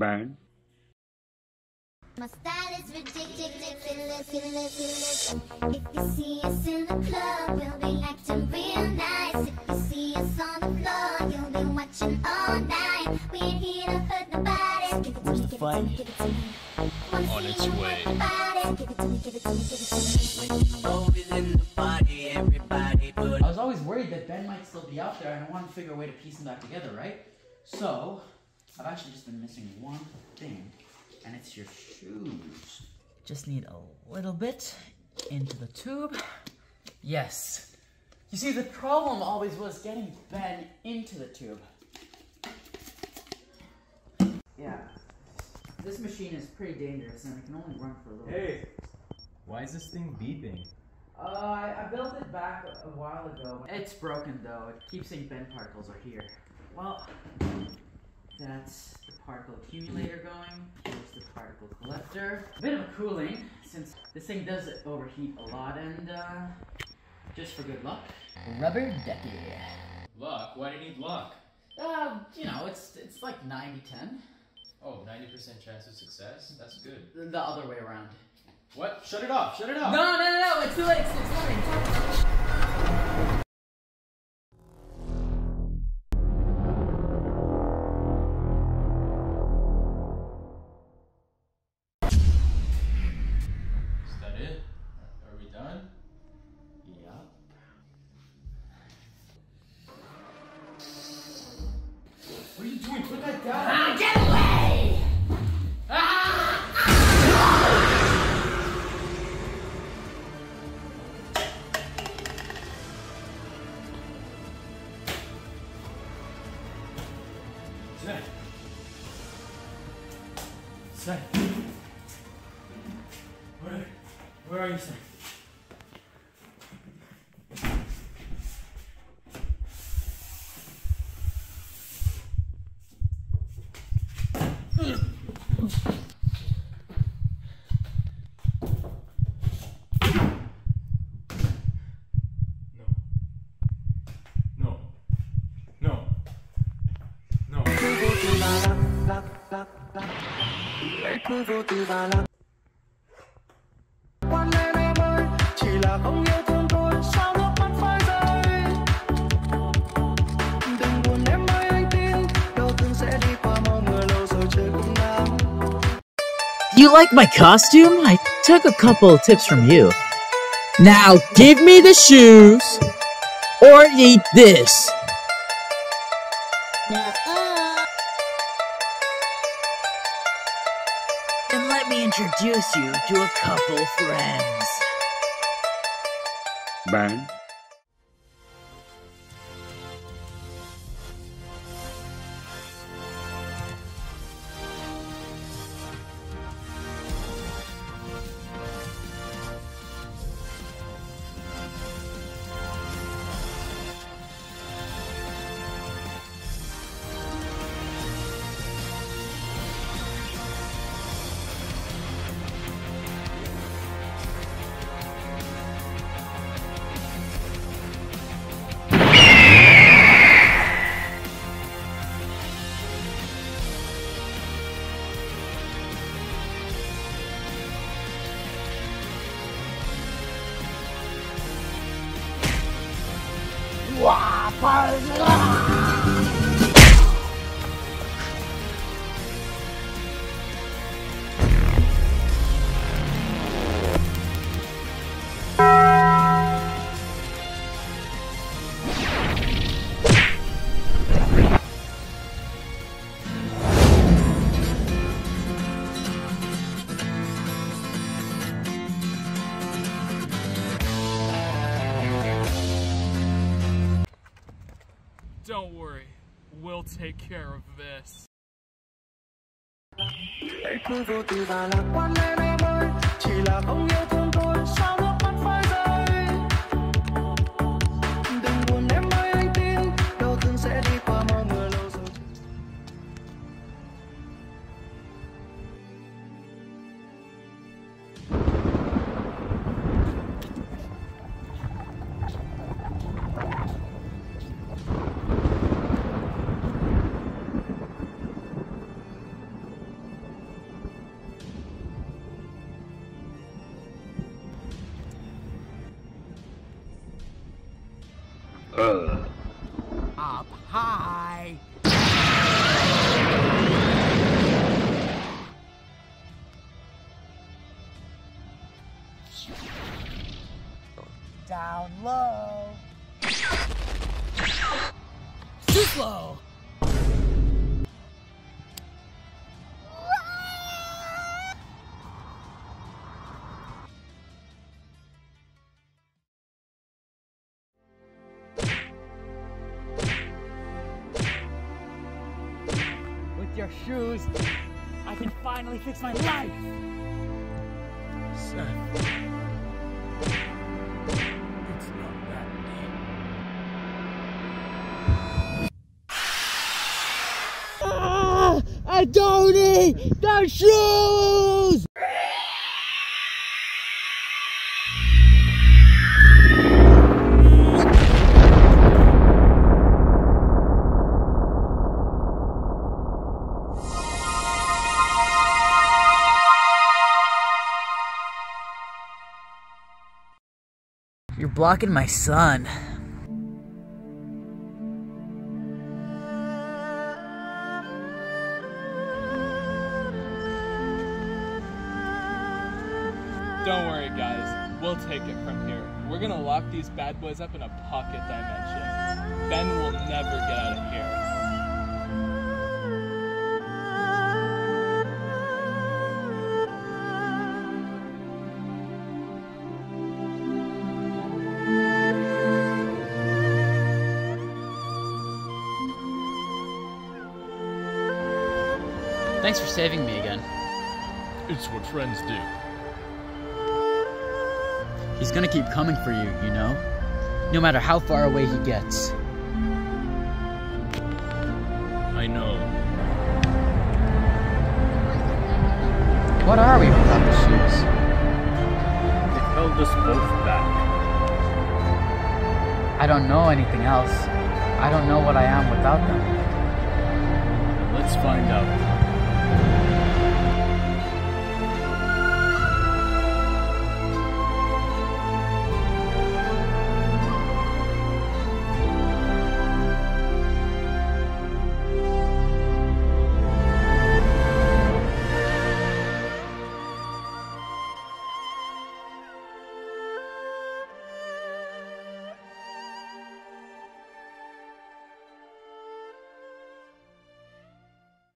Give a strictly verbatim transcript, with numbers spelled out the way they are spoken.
Bang. My style is ridiculous. If you see us in the club, we'll be acting real nice. If you see us on the floor, you'll be watching all night. We ain't here to hurt nobody. Give it to me, give it to me, give it to me. On its way. Give it to me, give it to me, give it to me. When you know it's in the party, everybody put. I was always worried that Ben might still be out there, and I wanted to figure a way to piece them back together, right? So, I've actually just been missing one thing, and it's your shoes. Just need a little bit into the tube. Yes. You see, the problem always was getting Ben into the tube. Yeah. This machine is pretty dangerous, and it can only run for a little bit. Hey, why is this thing beeping? Uh, I, I built it back a, a while ago. It's broken though. It keeps saying Ben particles are here. Well, that's the particle accumulator going. Here's the particle collector. A bit of a cooling, since this thing does overheat a lot, and uh, just for good luck, rubber ducky. Luck? Why do you need luck? Uh, you know, it's it's like ninety ten. Oh, ninety percent chance of success? That's good. The, the other way around. What? Shut it off! Shut it off! No, no, no, no! It's too late! It's, it's loading! Is that it? Are we done? Yup. What are you doing? Put that down! Ah, get away! Ah! Zach! Zach! Where, where are you, Zach? No. No. No. Cứ vô tư và lặng. Quan lên em ơi, chỉ là không yêu thương thôi, sao nước mắt phải rơi. Đừng buồn em ơi, anh tin đau thương sẽ đi qua, màu mưa lâu rồi trời cũng nắng. You like my costume? I took a couple of tips from you. Now give me the shoes, or eat this. And let me introduce you to a couple friends. Bang. Don't worry, we'll take care of this. Cứ vô tư và lạc quan lên em ơi, chỉ là không yêu thương thôi, sao nước mắt phải rơi. Đừng buồn em ơi, anh tin đau thương sẽ đi qua, màu mưa lâu rồi. Uh. Up high. Down low. Too slow. With your shoes, I can finally fix my life. Seth. It's not that deep. Ah, I don't need the shoes! You're blocking my sun. Don't worry, guys. We'll take it from here. We're gonna lock these bad boys up in a pocket dimension. Ben will never get out of here. Thanks for saving me again. It's what friends do. He's gonna keep coming for you, you know? No matter how far away he gets. I know. What are we without the shoes? It held us both back. I don't know anything else. I don't know what I am without them. Let's find out.